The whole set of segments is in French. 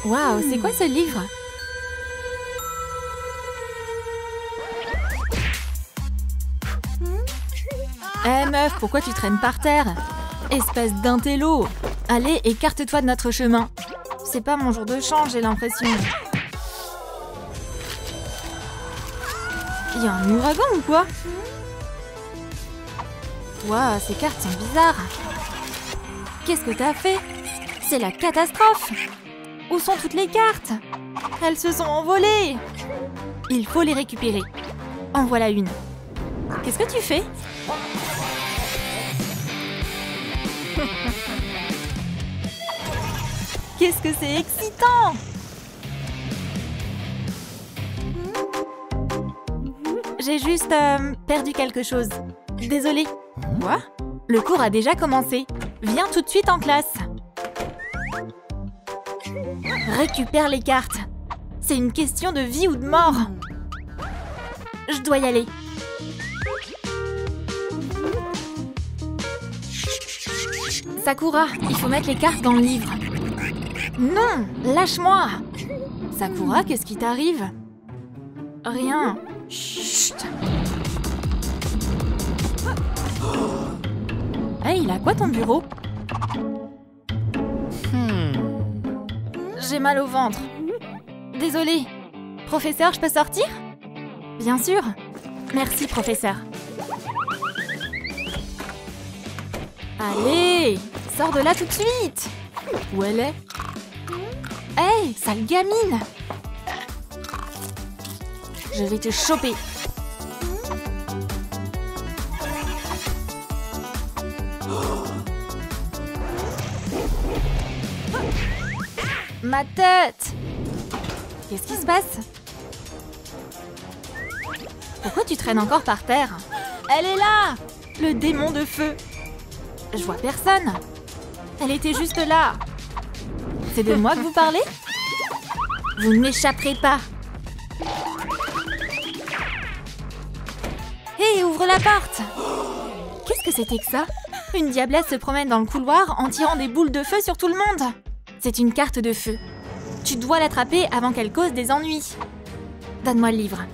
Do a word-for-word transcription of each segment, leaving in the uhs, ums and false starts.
Waouh, c'est quoi ce livre? Eh hey, meuf, pourquoi tu traînes par terre? Espèce d'intello! Allez, écarte-toi de notre chemin. C'est pas mon jour de chance, j'ai l'impression. Il y a un ouragan ou quoi? Waouh, ces cartes sont bizarres. Qu'est-ce que t'as fait? C'est la catastrophe! Où sont toutes les cartes? Elles se sont envolées! Il faut les récupérer. En voilà une. Qu'est-ce que tu fais? Qu'est-ce que c'est excitant! J'ai juste euh, perdu quelque chose. Désolée. Quoi? Le cours a déjà commencé. Viens tout de suite en classe. Récupère les cartes. C'est une question de vie ou de mort. Je dois y aller. Sakura, il faut mettre les cartes dans le livre. Non, lâche-moi. Sakura, qu'est-ce qui t'arrive? Rien. Chut. Hey, il a quoi ton bureau? hmm. J'ai mal au ventre. Désolée. Professeur, je peux sortir? Bien sûr. Merci, professeur. Allez, sors de là tout de suite. Où elle est? Hey, sale gamine! Je vais te choper. Ma tête! Qu'est-ce qui se passe? Pourquoi tu traînes encore par terre? Elle est là! Le démon de feu! Je vois personne! Elle était juste là! C'est de moi que vous parlez? Vous n'échapperez pas! Hé, hey, ouvre la porte! Qu'est-ce que c'était que ça? Une diablesse se promène dans le couloir en tirant des boules de feu sur tout le monde! C'est une carte de feu. Tu dois l'attraper avant qu'elle cause des ennuis. Donne-moi le livre.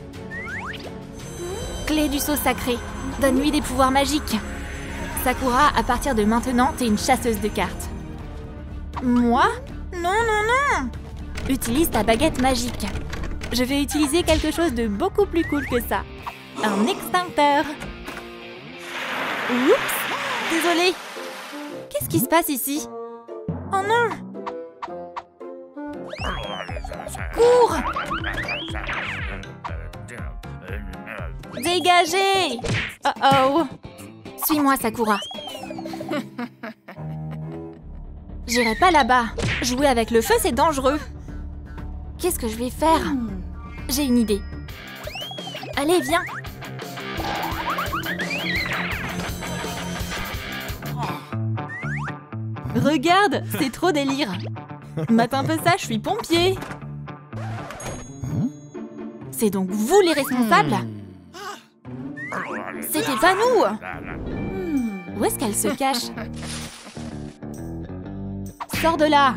Clé du sceau sacré. Donne-lui des pouvoirs magiques. Sakura, à partir de maintenant, t'es une chasseuse de cartes. Moi? Non, non, non! Utilise ta baguette magique. Je vais utiliser quelque chose de beaucoup plus cool que ça. Un extincteur. Oups! Désolée. Qu'est-ce qui se passe ici? Oh non! Cours! Dégagez! Oh oh! Suis-moi, Sakura. J'irai pas là-bas. Jouer avec le feu, c'est dangereux. Qu'est-ce que je vais faire? J'ai une idée. Allez, viens. Regarde, c'est trop délire. Mate un peu ça, je suis pompier. C'est donc vous les responsables? C'était pas nous. Où est-ce qu'elle se cache? Sors de là.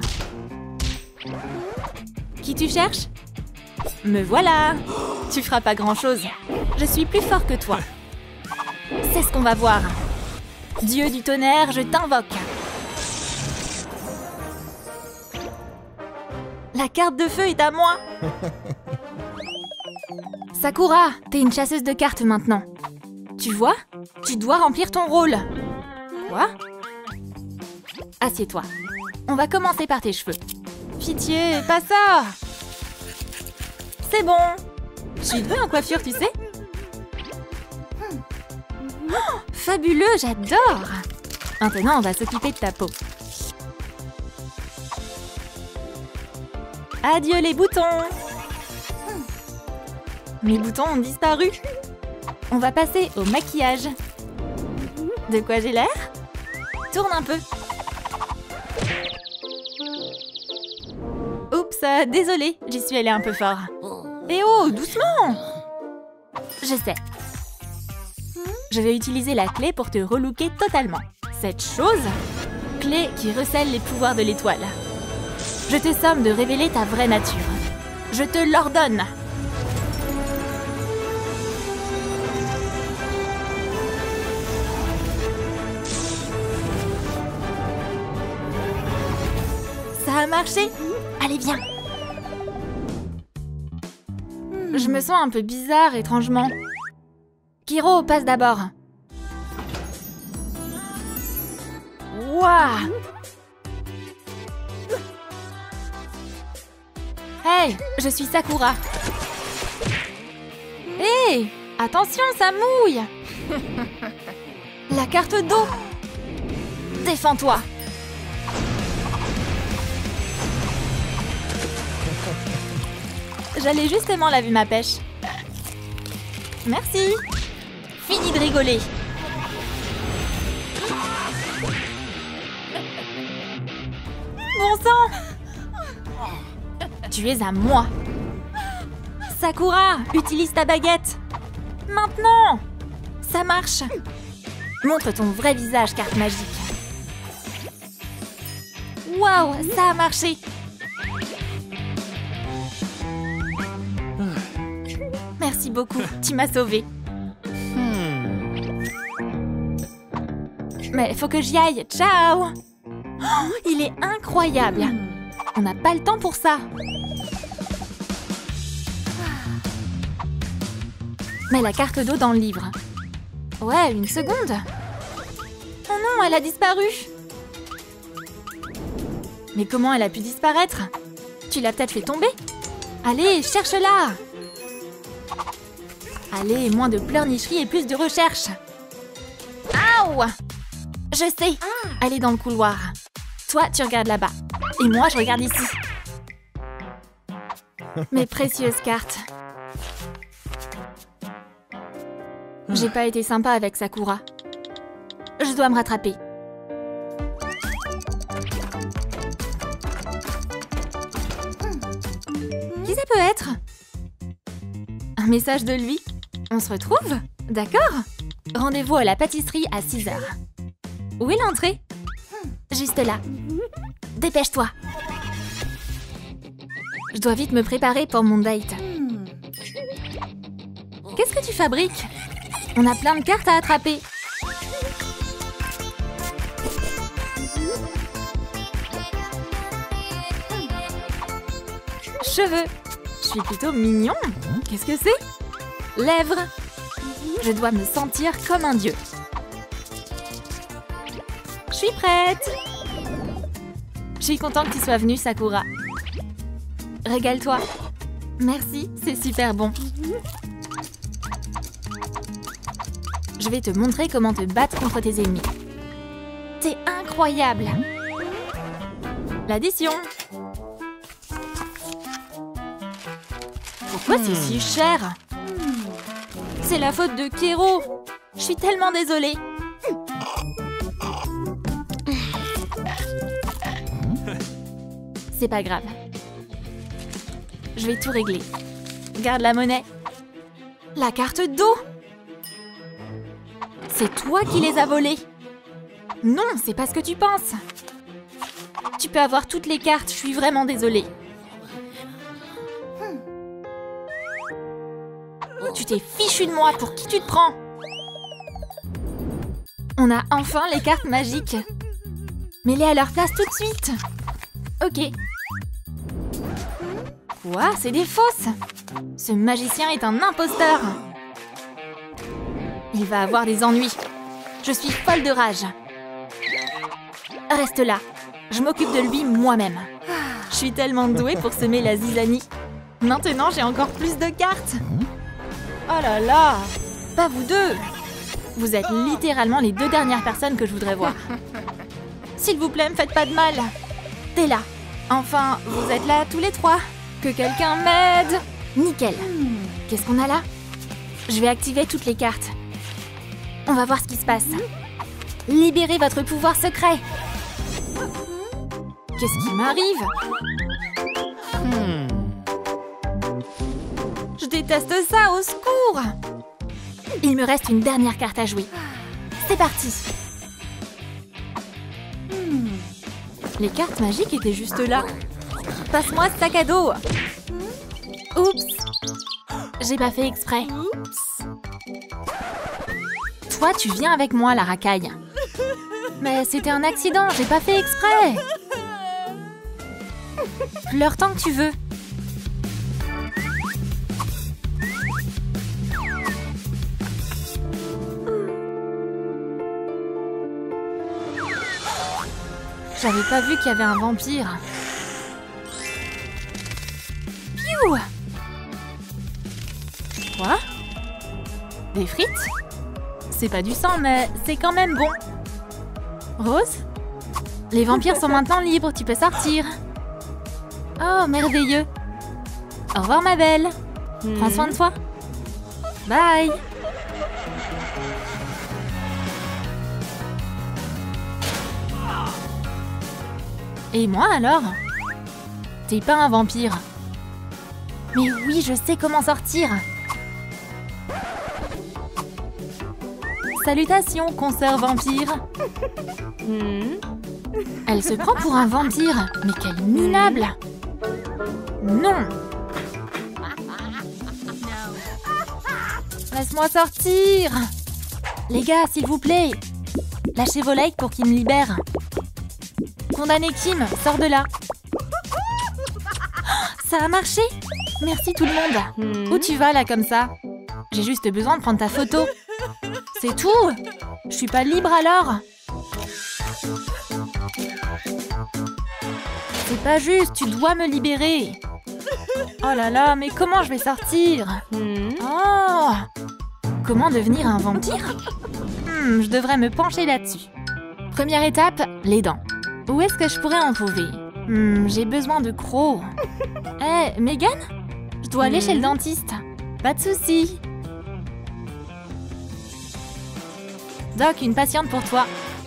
Qui tu cherches? Me voilà. Tu feras pas grand-chose. Je suis plus fort que toi. C'est ce qu'on va voir. Dieu du tonnerre, je t'invoque. La carte de feu est à moi. Sakura, t'es une chasseuse de cartes maintenant. Tu vois? Tu dois remplir ton rôle. Quoi? Assieds-toi. On va commencer par tes cheveux. Pitié, pas ça! C'est bon. Je veux en coiffure, tu sais? Oh, fabuleux, j'adore! Maintenant, on va s'occuper de ta peau. Adieu les boutons! Mes boutons ont disparu. On va passer au maquillage. De quoi j'ai l'air? Tourne un peu. Oups, euh, désolée, j'y suis allée un peu fort. Eh oh, doucement! Je sais. Je vais utiliser la clé pour te relooker totalement. Cette chose, clé qui recèle les pouvoirs de l'étoile. Je te somme de révéler ta vraie nature. Je te l'ordonne. Ça a marché? Allez, viens. Je me sens un peu bizarre, étrangement. Kiro, passe d'abord. Waouh! Hey, je suis Sakura. Hé, hey, attention, ça mouille. La carte d'eau. Défends-toi. J'allais justement laver ma pêche. Merci. Fini de rigoler. Bon sang! Tu es à moi. Sakura, utilise ta baguette. Maintenant! Ça marche. Montre ton vrai visage, carte magique. Waouh, ça a marché. Merci beaucoup, tu m'as sauvée. Mais faut que j'y aille. Ciao! Oh, il est incroyable. On n'a pas le temps pour ça. Mets la carte d'eau dans le livre. Ouais, une seconde. Oh non, elle a disparu. Mais comment elle a pu disparaître? Tu l'as peut-être fait tomber? Allez, cherche-la. Allez, moins de pleurnicherie et plus de recherche. Aouh! Je sais. Elle est dans le couloir. Toi, tu regardes là-bas. Et moi, je regarde ici. Mes précieuses cartes. J'ai pas été sympa avec Sakura. Je dois me rattraper. Qui ça peut être? Un message de lui? On se retrouve? D'accord. Rendez-vous à la pâtisserie à six heures. Où est l'entrée? Juste là. Dépêche-toi. Je dois vite me préparer pour mon date. Qu'est-ce que tu fabriques? On a plein de cartes à attraper. Cheveux. Je suis plutôt mignon. Qu'est-ce que c'est? Lèvres. Je dois me sentir comme un dieu. Je suis prête. Je suis contente que tu sois venue, Sakura. Régale-toi. Merci, c'est super bon. Je vais te montrer comment te battre contre tes ennemis. C'est incroyable. L'addition. Pourquoi c'est si cher? C'est la faute de Kero. Je suis tellement désolée. C'est pas grave. Je vais tout régler. Garde la monnaie. La carte d'eau. C'est toi qui les as volées. Non, c'est pas ce que tu penses. Tu peux avoir toutes les cartes, je suis vraiment désolée. Tu t'es fichu de moi, pour qui tu te prends? On a enfin les cartes magiques. Mets-les à leur place tout de suite. Ok. Quoi? C'est des fausses? Ce magicien est un imposteur. Il va avoir des ennuis. Je suis folle de rage. Reste là. Je m'occupe de lui moi-même. Je suis tellement douée pour semer la zizanie. Maintenant, j'ai encore plus de cartes. Oh là là! Pas vous deux! Vous êtes littéralement les deux dernières personnes que je voudrais voir. S'il vous plaît, me faites pas de mal. T'es là. Enfin, vous êtes là tous les trois. Que quelqu'un m'aide. Nickel. Qu'est-ce qu'on a là? Je vais activer toutes les cartes. On va voir ce qui se passe. Libérez votre pouvoir secret. Qu'est-ce qui m'arrive? Je déteste ça, au secours! Il me reste une dernière carte à jouer. C'est parti! Les cartes magiques étaient juste là. Passe-moi ce sac à dos. Oups. J'ai pas fait exprès. Toi, tu viens avec moi, la racaille. Mais c'était un accident, j'ai pas fait exprès. Pleure tant que tu veux. J'avais pas vu qu'il y avait un vampire. Piou! Quoi? Des frites? C'est pas du sang, mais c'est quand même bon. Rose? Les vampires sont maintenant libres, tu peux sortir. Oh, merveilleux. Au revoir, ma belle. Mmh. Prends soin de toi. Bye. Et moi alors? T'es pas un vampire. Mais oui, je sais comment sortir. Salutations, consoeur vampire. Mmh. Elle se prend pour un vampire. Mais quelle minable. Non. Laisse-moi sortir. Les gars, s'il vous plaît. Lâchez vos legs pour qu'il me libère. Condamné Kim, sors de là. Ça a marché. Merci tout le monde. Mmh. Où tu vas là comme ça? J'ai juste besoin de prendre ta photo. C'est tout? Je suis pas libre alors? C'est pas juste, tu dois me libérer. Oh là là, mais comment je vais sortir? mmh. Oh! Comment devenir un vampire? hmm, Je devrais me pencher là-dessus. Première étape, les dents. Où est-ce que je pourrais en trouver? hmm, J'ai besoin de crocs. Hé, hey, Megan? Je dois aller mmh. chez le dentiste. Pas de souci. Doc, une patiente pour toi.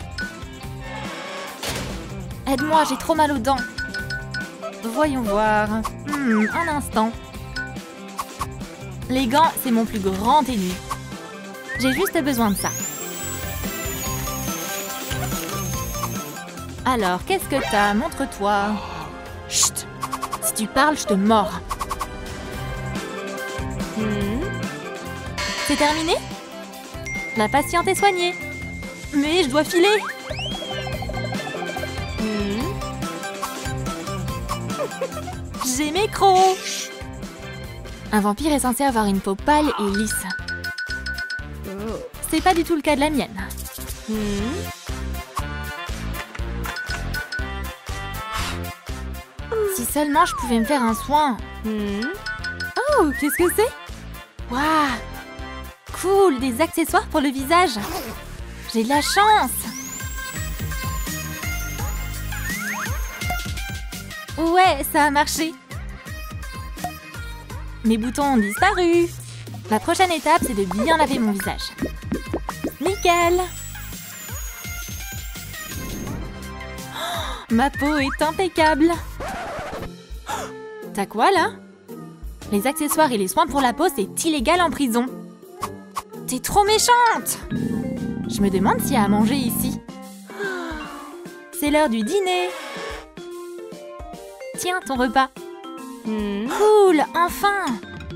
Aide-moi, j'ai trop mal aux dents. Voyons voir. Hmm, un instant. Les gants, c'est mon plus grand ennemi. J'ai juste besoin de ça. Alors, qu'est-ce que t'as? Montre-toi. Chut! Si tu parles, je te mords. Hmm. C'est terminé? La patiente est soignée. Mais je dois filer. Hmm. J'ai mes crocs. Un vampire est censé avoir une peau pâle et lisse. C'est pas du tout le cas de la mienne. Hmm. Si seulement je pouvais me faire un soin. Hmm. Oh, qu'est-ce que c'est? Waouh! Cool, des accessoires pour le visage. J'ai de la chance. Ouais, ça a marché. Mes boutons ont disparu. La prochaine étape, c'est de bien laver mon visage. Nickel. Oh, ma peau est impeccable. T'as quoi, là? Les accessoires et les soins pour la peau, c'est illégal en prison. T'es trop méchante! Je me demande s'il y a à manger ici. C'est l'heure du dîner. Tiens, ton repas. Mmh. Cool, enfin!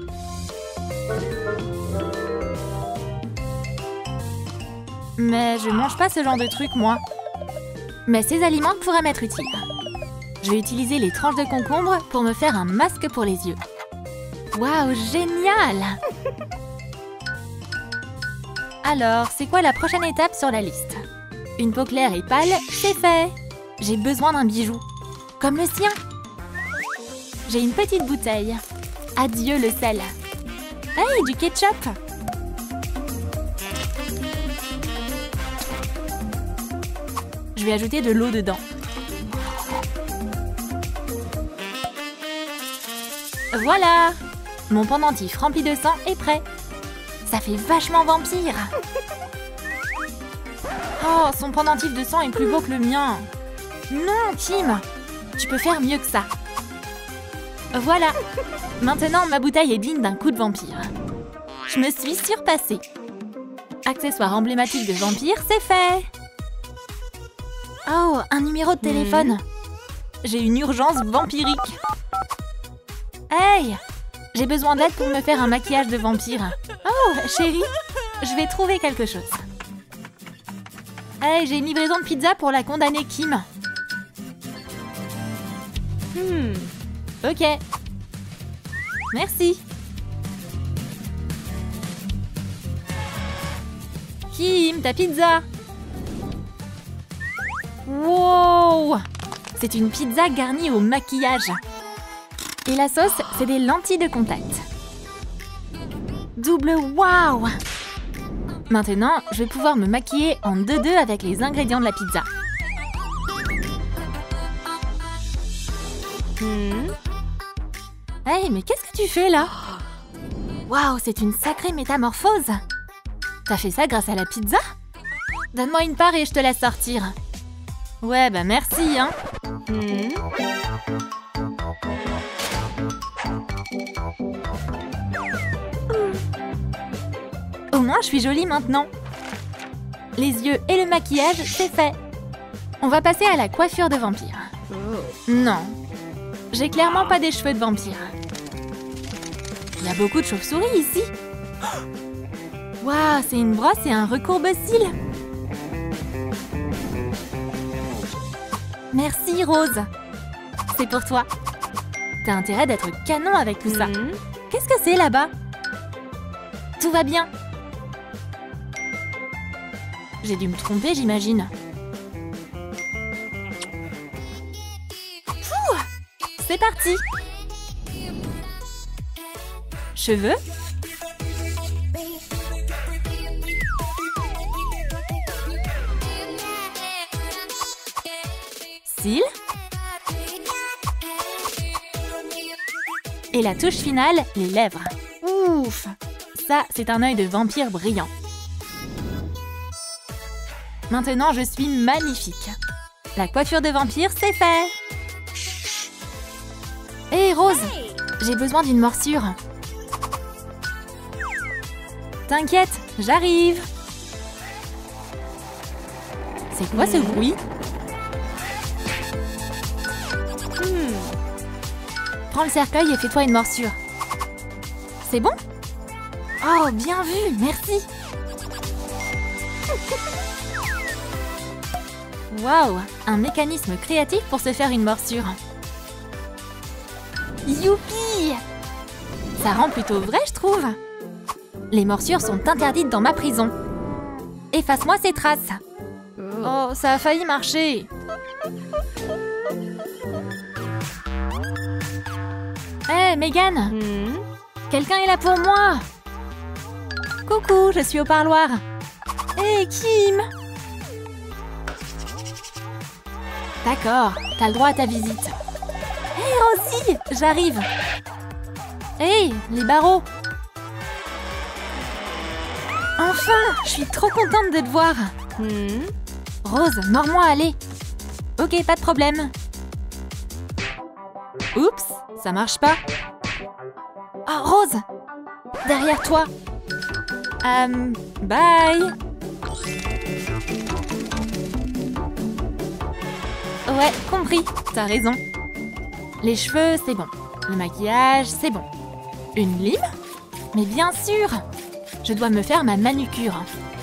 Mais je mange pas ce genre de truc, moi. Mais ces aliments pourraient m'être utiles. Je vais utiliser les tranches de concombre pour me faire un masque pour les yeux. Waouh, génial! Alors, c'est quoi la prochaine étape sur la liste? Une peau claire et pâle, c'est fait! J'ai besoin d'un bijou. Comme le sien. J'ai une petite bouteille. Adieu le sel. Hey, du ketchup! Je vais ajouter de l'eau dedans. Voilà! Mon pendentif rempli de sang est prêt. Ça fait vachement vampire. Oh, son pendentif de sang est plus beau que le mien. Non, Kim! Tu peux faire mieux que ça. Voilà! Maintenant, ma bouteille est digne d'un coup de vampire. Je me suis surpassée. Accessoire emblématique de vampire, c'est fait! Oh, un numéro de téléphone. J'ai une urgence vampirique. Hey! J'ai besoin d'aide pour me faire un maquillage de vampire. Oh, chérie, je vais trouver quelque chose. Hey, j'ai une livraison de pizza pour la condamnée Kim. Hmm. Ok. Merci. Kim, ta pizza. Wow! C'est une pizza garnie au maquillage. Et la sauce, c'est des lentilles de contact. Double wow! Maintenant, je vais pouvoir me maquiller en deux deux avec les ingrédients de la pizza. Hmm. Hey, mais qu'est-ce que tu fais là? Waouh, c'est une sacrée métamorphose! T'as fait ça grâce à la pizza? Donne-moi une part et je te laisse sortir. Ouais, bah merci, hein. Hmm. Au moins, je suis jolie maintenant. Les yeux et le maquillage, c'est fait. On va passer à la coiffure de vampire. Non, j'ai clairement pas des cheveux de vampire. Il y a beaucoup de chauves-souris ici. Waouh, c'est une brosse et un recourbe-cils. Merci, Rose. C'est pour toi. T'as intérêt d'être canon avec tout ça. Mmh. Qu'est-ce que c'est là-bas? Tout va bien. J'ai dû me tromper, j'imagine. C'est parti. Cheveux. Cils. Et la touche finale, les lèvres. Ouf! Ça, c'est un œil de vampire brillant. Maintenant, je suis magnifique. La coiffure de vampire, c'est fait. Hé, hey, Rose, j'ai besoin d'une morsure. T'inquiète, j'arrive. C'est quoi ce bruit? hmm. Prends le cercueil et fais-toi une morsure. C'est bon? Oh, bien vu, merci. Waouh, un mécanisme créatif pour se faire une morsure. Youpi! Ça rend plutôt vrai, je trouve. Les morsures sont interdites dans ma prison. Efface-moi ces traces. Oh, ça a failli marcher. Hé, hey, Megan, mmh. Quelqu'un est là pour moi. Coucou, je suis au parloir. Hé, hey, Kim. D'accord, t'as le droit à ta visite. Hé, hey, Rosie, j'arrive. Hé, hey, les barreaux. Enfin, je suis trop contente de te voir. Mmh. Rose, mords-moi, allez. Ok, pas de problème. Oups, ça marche pas. Oh, Rose, derrière toi. Euh, bye. Ouais, compris, t'as raison. Les cheveux, c'est bon. Le maquillage, c'est bon. Une lime? Mais bien sûr! Je dois me faire ma manucure.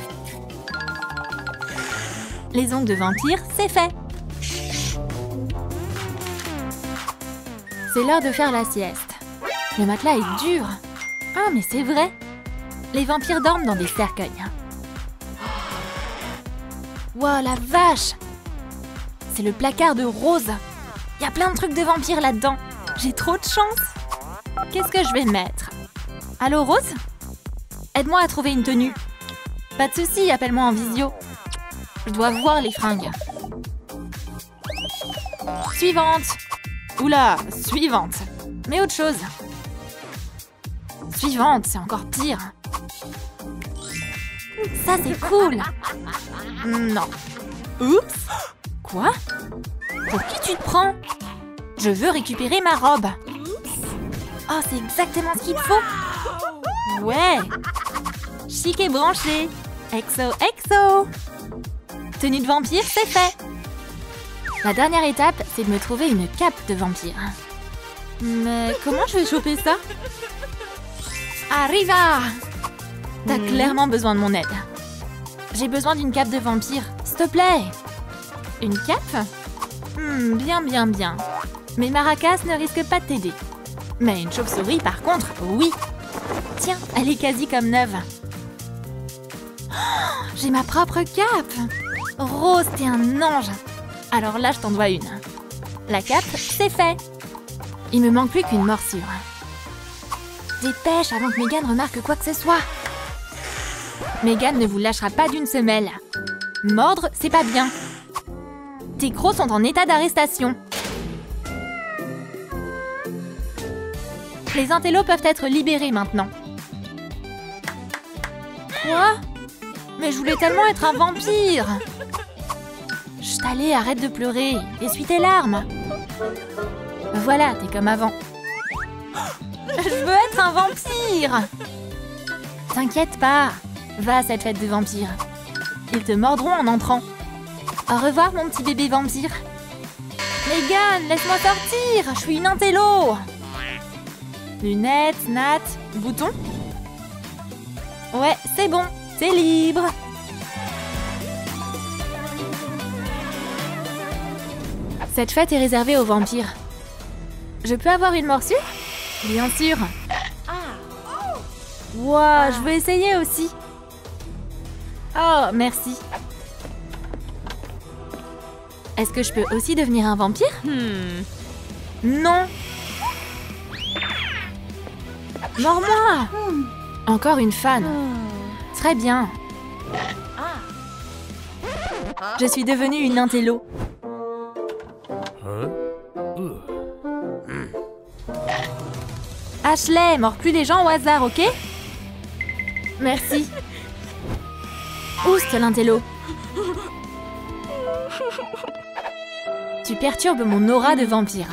Les ongles de vampire, c'est fait. C'est l'heure de faire la sieste. Le matelas est dur. Ah, mais c'est vrai. Les vampires dorment dans des cercueils. Wow, la vache! C'est le placard de Rose. Il y a plein de trucs de vampires là-dedans. J'ai trop de chance. Qu'est-ce que je vais mettre? Allô, Rose? Aide-moi à trouver une tenue. Pas de souci, appelle-moi en visio. Je dois voir les fringues. Suivante. Oula, suivante. Mais autre chose. Suivante, c'est encore pire. Ça, c'est cool. Non. Oups. Quoi? Pour qui tu te prends? Je veux récupérer ma robe. Oh, c'est exactement ce qu'il faut. Ouais. Chic et branché. Exo, exo. Tenue de vampire, c'est fait. La dernière étape, c'est de me trouver une cape de vampire. Mais comment je vais choper ça? Arriva! T'as mmh. clairement besoin de mon aide. J'ai besoin d'une cape de vampire, s'il te plaît. Une cape? hmm, Bien, bien, bien. Mais Maracas ne risque pas de t'aider. Mais une chauve-souris, par contre, oui. Tiens, elle est quasi comme neuve. Oh, j'ai ma propre cape. Rose, t'es un ange. Alors là, je t'en dois une. La cape, c'est fait. Il me manque plus qu'une morsure. Dépêche avant que Megan remarque quoi que ce soit. Megan ne vous lâchera pas d'une semelle. Mordre, c'est pas bien. Tes crocs sont en état d'arrestation. Les intellos peuvent être libérés maintenant. Quoi? Mais je voulais tellement être un vampire. Chut, allez, arrête de pleurer. Essuie tes larmes. Voilà, t'es comme avant. Je veux être un vampire. T'inquiète pas. Va à cette fête de vampires. Ils te mordront en entrant. Au revoir, mon petit bébé vampire. Megan, laisse-moi sortir. Je suis une intello. Lunettes, nattes, boutons. Ouais, c'est bon. C'est libre. Cette fête est réservée aux vampires. Je peux avoir une morsure? Bien sûr. Wow, je veux essayer aussi. Oh, merci. Est-ce que je peux aussi devenir un vampire? hmm. Non. Mords-moi. Encore une fan. Très bien. Je suis devenue une intello. Ashley, mords plus les gens au hasard, ok? Merci. Oust, l'intello. Tu perturbes mon aura de vampire.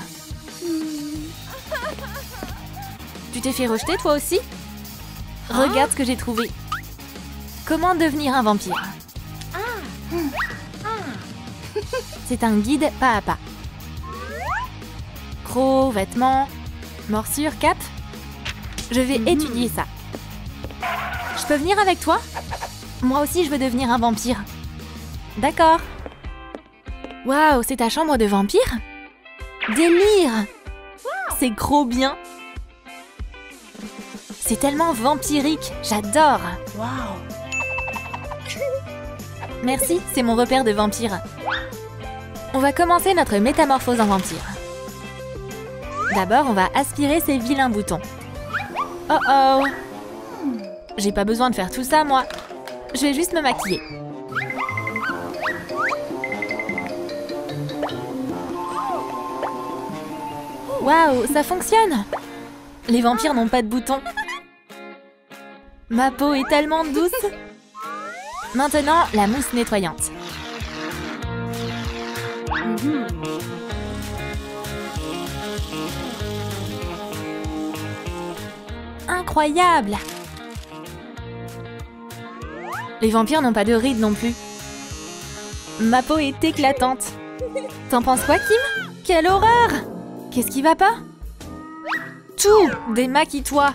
Tu t'es fait rejeter, toi aussi? Regarde ce que j'ai trouvé. Comment devenir un vampire? C'est un guide pas à pas. Crocs, vêtements, morsures, cape. Je vais étudier ça. Je peux venir avec toi? Moi aussi, je veux devenir un vampire. D'accord. Waouh, c'est ta chambre de vampire? Délire! C'est gros bien. C'est tellement vampirique, j'adore. Waouh. Merci, c'est mon repère de vampire. On va commencer notre métamorphose en vampire. D'abord, on va aspirer ces vilains boutons. Oh oh! J'ai pas besoin de faire tout ça, moi. Je vais juste me maquiller. Waouh, ça fonctionne! Les vampires n'ont pas de boutons. Ma peau est tellement douce. Maintenant, la mousse nettoyante. Mmh. Incroyable! Les vampires n'ont pas de rides non plus. Ma peau est éclatante. T'en penses quoi, Kim? Quelle horreur! Qu'est-ce qui va pas? Tout! Démaquille-toi!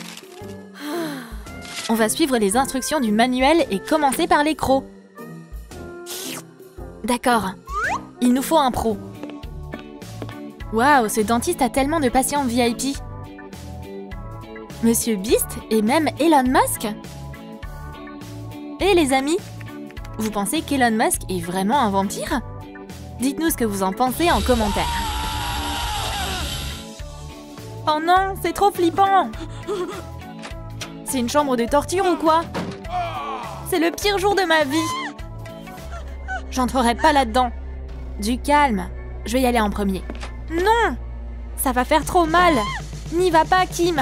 On va suivre les instructions du manuel et commencer par les crocs. D'accord. Il nous faut un pro. Waouh, ce dentiste a tellement de patients V I P. Monsieur Beast et même Elon Musk? Et les amis, vous pensez qu'Elon Musk est vraiment un vampire? Dites-nous ce que vous en pensez en commentaire. Oh non, c'est trop flippant! C'est une chambre de torture ou quoi? C'est le pire jour de ma vie! J'entrerai pas là-dedans. Du calme, je vais y aller en premier. Non! Ça va faire trop mal! N'y va pas, Kim!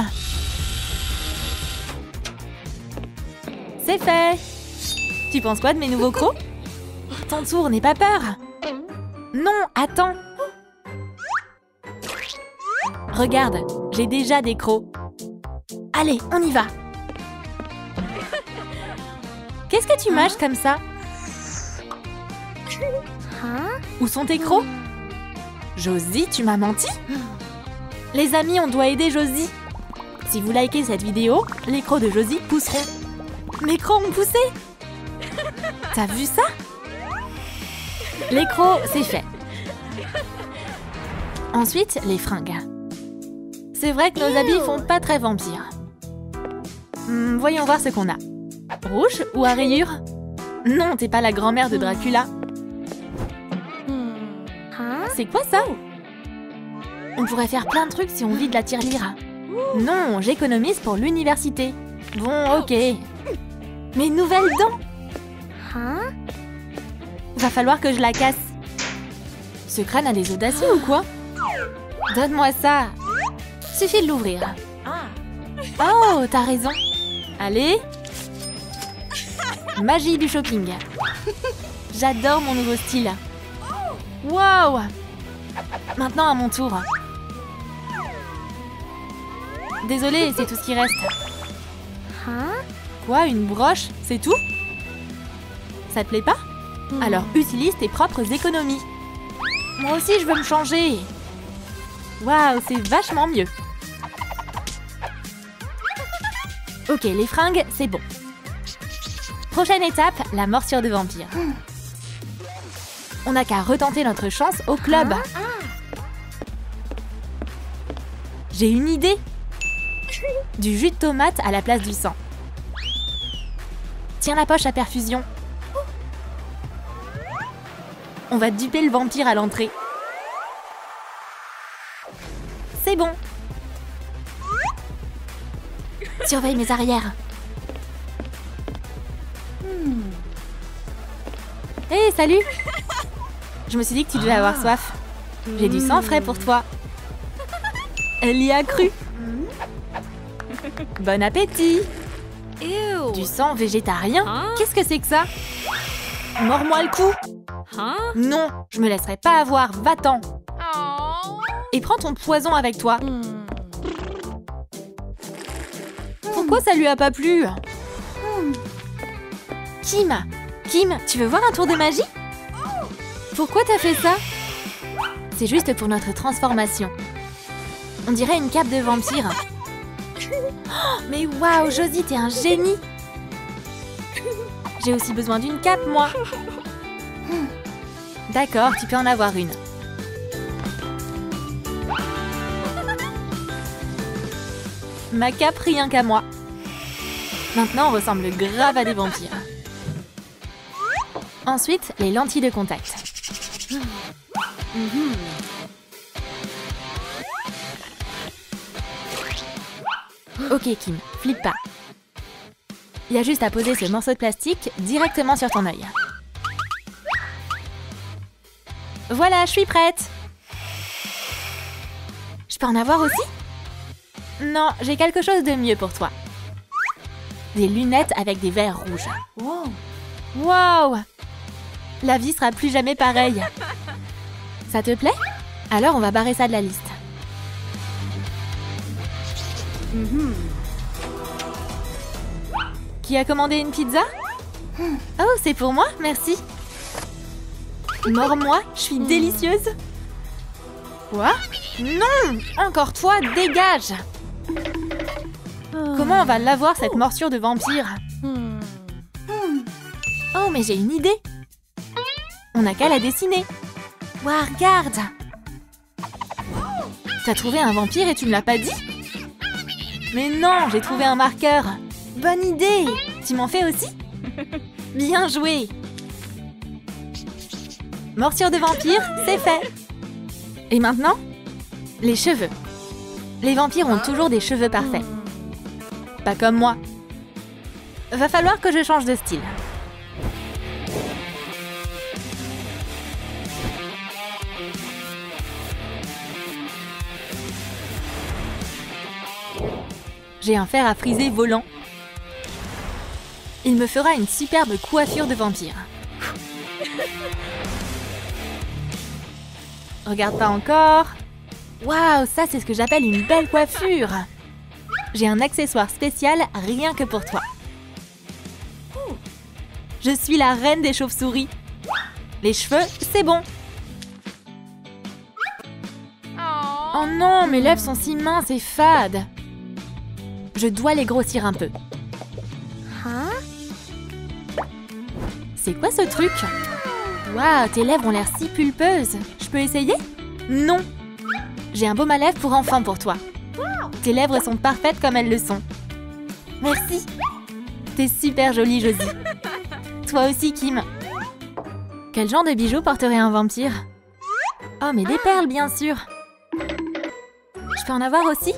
C'est fait! Tu penses quoi de mes nouveaux crocs? Ton tour, n'aie pas peur! Non, attends! Regarde, j'ai déjà des crocs. Allez, on y va! Qu'est-ce que tu mâches comme ça? Où sont tes crocs? Josie, tu m'as menti? Les amis, on doit aider Josie. Si vous likez cette vidéo, les crocs de Josie pousseront. Mes crocs ont poussé. T'as vu ça? Les crocs, c'est fait. Ensuite, les fringues. C'est vrai que nos habits font pas très vampire. Hmm, voyons voir ce qu'on a. Rouge ou à rayures? Non, t'es pas la grand-mère de Dracula. C'est quoi ça? On pourrait faire plein de trucs si on vide la tirelire. Non, j'économise pour l'université. Bon, ok. Mes nouvelles dents. Va falloir que je la casse. Ce crâne a des audacieux ou quoi? Donne-moi ça. Suffit de l'ouvrir. Oh, t'as raison. Allez. Magie du shopping. J'adore mon nouveau style. Wow. Maintenant à mon tour. Désolée, c'est tout ce qui reste. Quoi, une broche? C'est tout? Ça te plaît pas? Alors utilise tes propres économies. Moi aussi, je veux me changer. Waouh, c'est vachement mieux. Ok, les fringues, c'est bon. Prochaine étape, la morsure de vampire. On n'a qu'à retenter notre chance au club. J'ai une idée. Du jus de tomate à la place du sang. Tiens la poche à perfusion. On va duper le vampire à l'entrée. C'est bon. Surveille mes arrières. Hé, hey, salut! Je me suis dit que tu devais avoir soif. J'ai du sang frais pour toi. Elle y a cru. Bon appétit! Du sang végétarien? Qu'est-ce que c'est que ça? Mords-moi le cou! Non, je me laisserai pas avoir, va-t'en! Et prends ton poison avec toi. Pourquoi ça lui a pas plu? Kim! Kim, tu veux voir un tour de magie? Pourquoi t'as fait ça? C'est juste pour notre transformation. On dirait une cape de vampire. Oh, mais waouh, Josie, t'es un génie! J'ai aussi besoin d'une cape, moi. D'accord, tu peux en avoir une. Ma cape rien qu'à moi. Maintenant, on ressemble grave à des vampires. Ensuite, les lentilles de contact. Mm-hmm. Ok, Kim, flippe pas. Il y a juste à poser ce morceau de plastique directement sur ton œil. Voilà, je suis prête. Je peux en avoir aussi? Non, j'ai quelque chose de mieux pour toi. Des lunettes avec des verres rouges. Wow! Wow! La vie sera plus jamais pareille. Ça te plaît? Alors on va barrer ça de la liste. Mm-hmm. Qui a commandé une pizza? Oh, c'est pour moi? Merci. Mords-moi, je suis délicieuse. Quoi? Non! Encore toi, dégage! Comment on va l'avoir, cette morsure de vampire? Oh, mais j'ai une idée! On n'a qu'à la dessiner. Ouah, regarde! T'as trouvé un vampire et tu me l'as pas dit? Mais non, j'ai trouvé un marqueur! Bonne idée! Tu m'en fais aussi? Bien joué! Morsure de vampire, c'est fait! Et maintenant? Les cheveux. Les vampires ont toujours des cheveux parfaits. Pas comme moi. Va falloir que je change de style. J'ai un fer à friser volant. Il me fera une superbe coiffure de vampire. Regarde pas encore. Waouh, ça c'est ce que j'appelle une belle coiffure. J'ai un accessoire spécial rien que pour toi. Je suis la reine des chauves-souris. Les cheveux, c'est bon. Oh non, mes lèvres sont si minces et fades. Je dois les grossir un peu. C'est quoi ce truc? Waouh, tes lèvres ont l'air si pulpeuses. Je peux essayer? Non. J'ai un baume à lèvres pour enfants pour toi. Tes lèvres sont parfaites comme elles le sont. Merci. T'es super jolie, Josie. Toi aussi, Kim. Quel genre de bijoux porterait un vampire? Oh, mais des perles, bien sûr. Je peux en avoir aussi?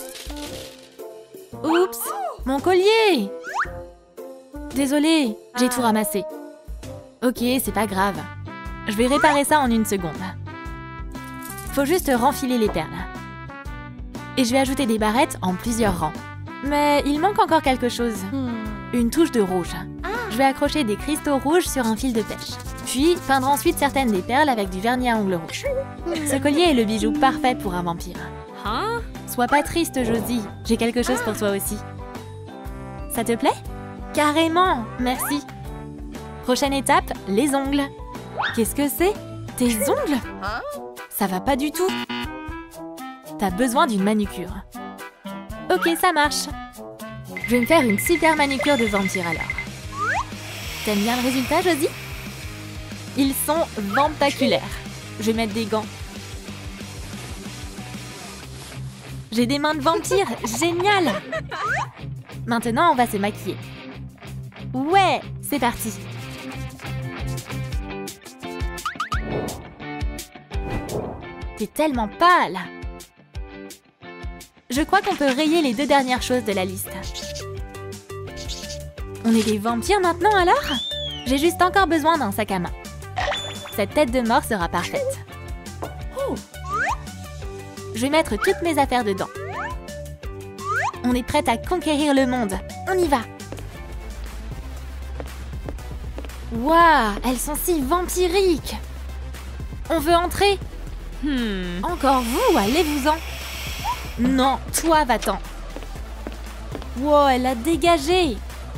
Oups, mon collier! Désolée, j'ai tout ramassé. Ok, c'est pas grave. Je vais réparer ça en une seconde. Faut juste renfiler les perles. Et je vais ajouter des barrettes en plusieurs rangs. Mais il manque encore quelque chose. Une touche de rouge. Je vais accrocher des cristaux rouges sur un fil de pêche. Puis peindre ensuite certaines des perles avec du vernis à ongles rouges. Ce collier est le bijou parfait pour un vampire. Sois pas triste, Josie. J'ai quelque chose pour toi aussi. Ça te plaît? Carrément, merci. Prochaine étape, les ongles. Qu'est-ce que c'est? Tes ongles? Ça va pas du tout. T'as besoin d'une manucure. Ok, ça marche. Je vais me faire une super manucure de vampire alors. T'aimes bien le résultat, Josie? Ils sont vampaculaires. Je vais mettre des gants. J'ai des mains de vampire, génial! Maintenant, on va se maquiller. Ouais, c'est parti. T'es tellement pâle. Je crois qu'on peut rayer les deux dernières choses de la liste. On est des vampires maintenant alors? J'ai juste encore besoin d'un sac à main. Cette tête de mort sera parfaite. Je vais mettre toutes mes affaires dedans. On est prête à conquérir le monde. On y va. Waouh, elles sont si vampiriques. On veut entrer. Hmm. Encore vous, allez-vous-en. Non, toi, va-t'en. Wow, elle a dégagé.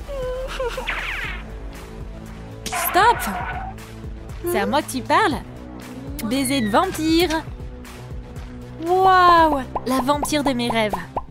Stop. C'est à moi que tu parles? Baiser de vampire. Waouh, la vampire de mes rêves.